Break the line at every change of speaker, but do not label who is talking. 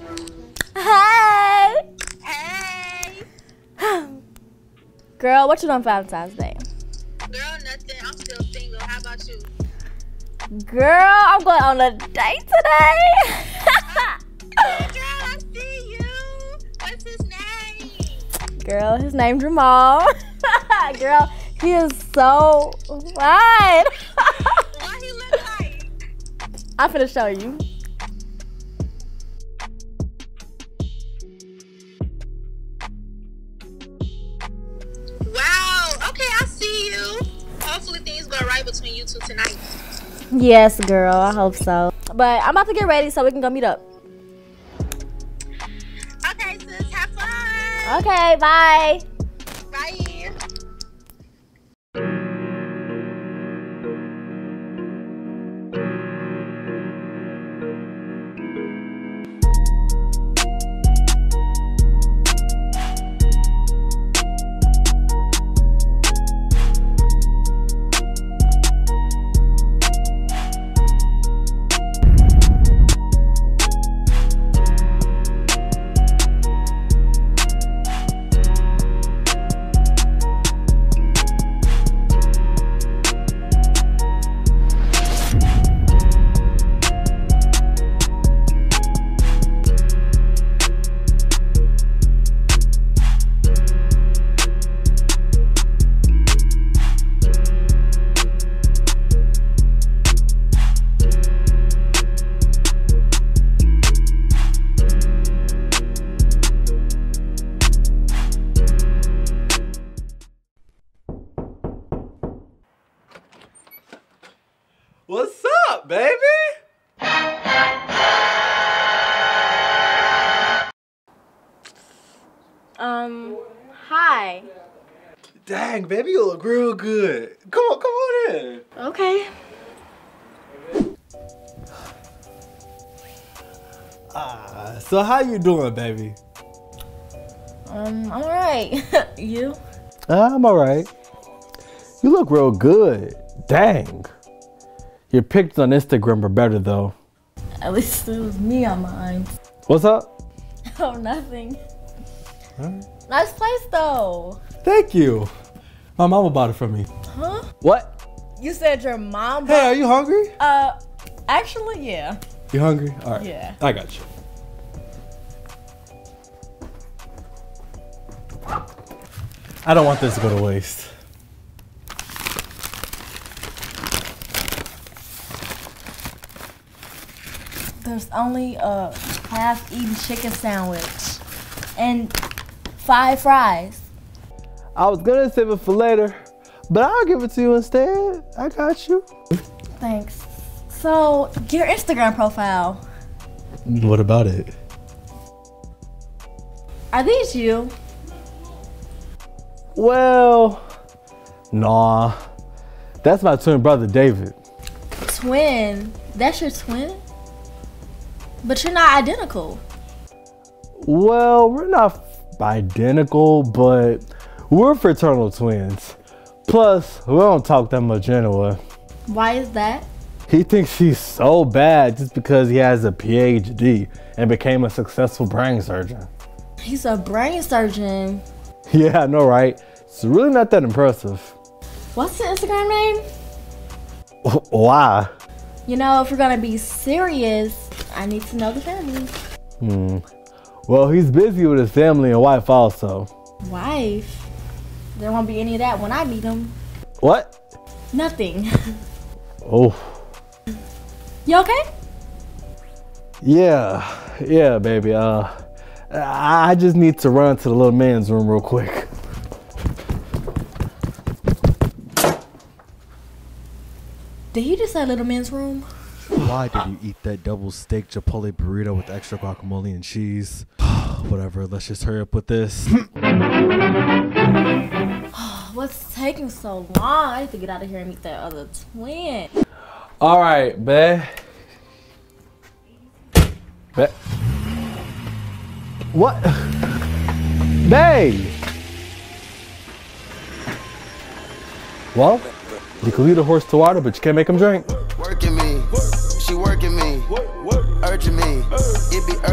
Hey!
Hey!
Girl, what you doing Valentine's Day?
Girl, nothing. I'm still single. How about you?
Girl, I'm going on a date today.
Hey, girl, I see you. What's his name?
Girl, his name's Jermani. Girl, he is so fine.
What he look like?
I'm finna show you.
Wow. Okay, I see you. Hopefully things go right between you two tonight.
Yes, girl, I hope so. But I'm about to get ready so we can go meet up.
Okay, sis, have fun.
Okay, bye.
Bye.
What's up, baby?
Hi.
Dang, baby, you look real good. Come on in.
Okay.
So how you doing, baby?
I'm alright. You?
I'm alright. You look real good. Dang. Your pictures on Instagram are better though.
At least it was me on mine.
What's up?
Oh, nothing.
Huh?
Nice place though.
Thank you. My mama bought it for me.
Huh?
What?
You said your mom
Hey, are you hungry?
Actually, yeah.
You hungry? All right.
Yeah.
I got you. I don't want this to go to waste.
There's only a half-eaten chicken sandwich and 5 fries.
I was gonna save it for later, but I'll give it to you instead. I got you.
Thanks. So, your Instagram profile.
What about it?
Are these you?
Well, nah. That's my twin brother, David.
Twin? That's your twin? But you're not identical.
Well, we're not identical, but we're fraternal twins. Plus, we don't talk that much anyway.
Why is that?
He thinks he's so bad just because he has a PhD and became a successful brain surgeon.
He's a brain surgeon.
Yeah, I know, right? It's really not that impressive.
What's the Instagram name?
Why?
You know, if we're gonna be serious, I need to know the family.
Well, he's busy with his family and wife also.
Wife? There won't be any of that when I meet him.
What?
Nothing.
Oh.
You okay?
Yeah, baby. I just need to run to the little man's room real quick.
Did he just say little man's room?
Why did you eat that double steak Chipotle burrito with extra guacamole and cheese? Whatever, let's just hurry up with this.
What's taking so long? I need to get out of here and meet that other twin.
All right, babe. What? Babe! Well, you can lead a horse to water, but you can't make him drink.
Working me, she working me, urging me, it be